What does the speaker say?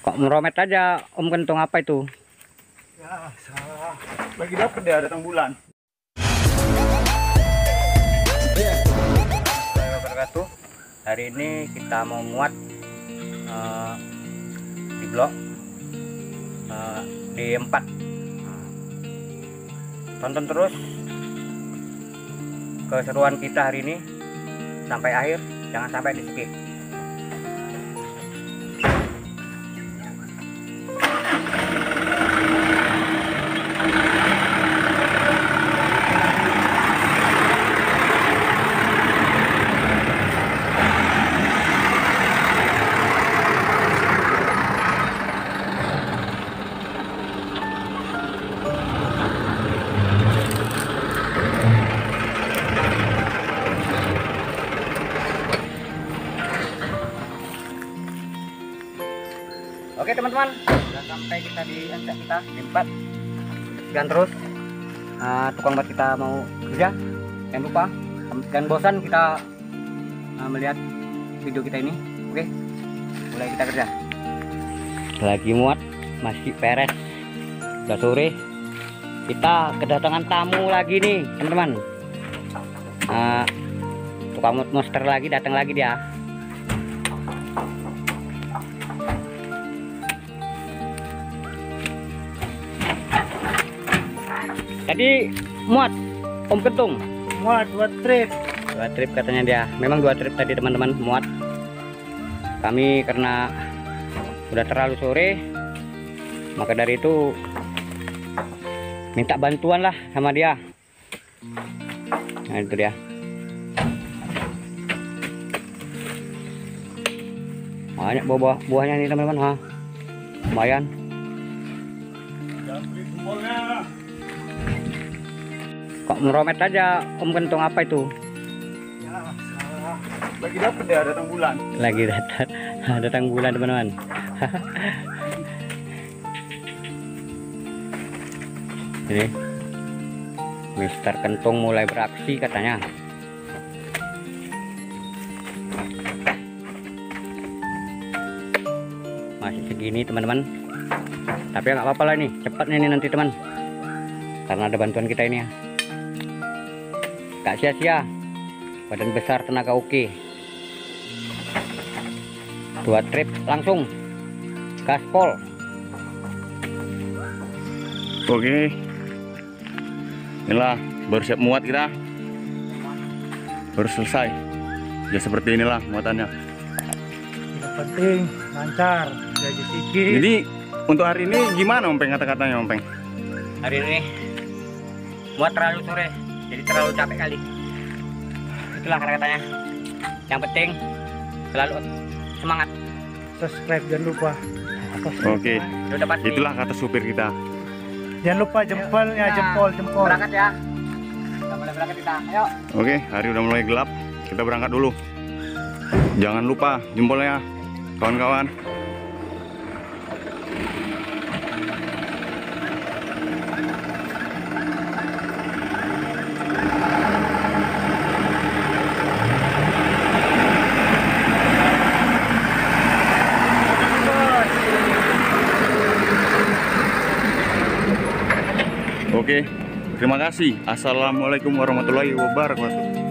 Kok meromet aja Om Kentung, apa itu? Ya, salah. Lagi dapet dia datang bulan. Wabarakatuh. Hari ini kita mau muat di blok D4. Tonton terus keseruan kita hari ini sampai akhir, jangan sampai di skip. Oke teman-teman, sudah sampai kita di angka kita D4. Sekian terus tukang buat kita mau kerja. Jangan lupa, jangan bosan kita melihat video kita ini. Oke, mulai kita kerja. Lagi muat, masih beres. Udah sore, kita kedatangan tamu lagi nih teman-teman. Tukang monster lagi datang lagi dia. Tadi muat Om Kentung. Muat 2 trip. 2 trip katanya dia. Memang 2 trip tadi teman-teman muat. Kami karena udah terlalu sore, maka dari itu minta bantuan lah sama dia. Nah itu dia. Banyak buahnya nih teman-teman, ha. Lumayan. Jangan beli jempolnya. Kok meromet aja Om Kentung, apa itu? Ya, salah. Lagi dapet dia datang bulan. Lagi datang bulan teman-teman. Ini Mister Kentung mulai beraksi katanya. Masih segini teman-teman. Tapi nggak apa-apa lah, nih cepat ini nanti teman. Karena ada bantuan kita ini ya. Gak sia-sia, badan besar, tenaga oke. 2 trip langsung gaspol. Oke, inilah baru siap muat kita, baru selesai. Ya seperti inilah muatannya. Yang penting lancar, gaji sedikit. Jadi untuk hari ini gimana Ompeng, kata-katanya Ompeng? Hari ini muat terlalu sore, jadi terlalu capek kali. Itulah kata-katanya. Yang penting selalu semangat. Subscribe jangan lupa. Oke, Udah pasti. itulah kata supir kita. Jangan lupa jempolnya, jempol. Berangkat ya. Kita mulai berangkat kita. Ayo. Oke, hari udah mulai gelap, kita berangkat dulu. Jangan lupa jempolnya, kawan-kawan. Oke, terima kasih. Assalamualaikum warahmatullahi wabarakatuh.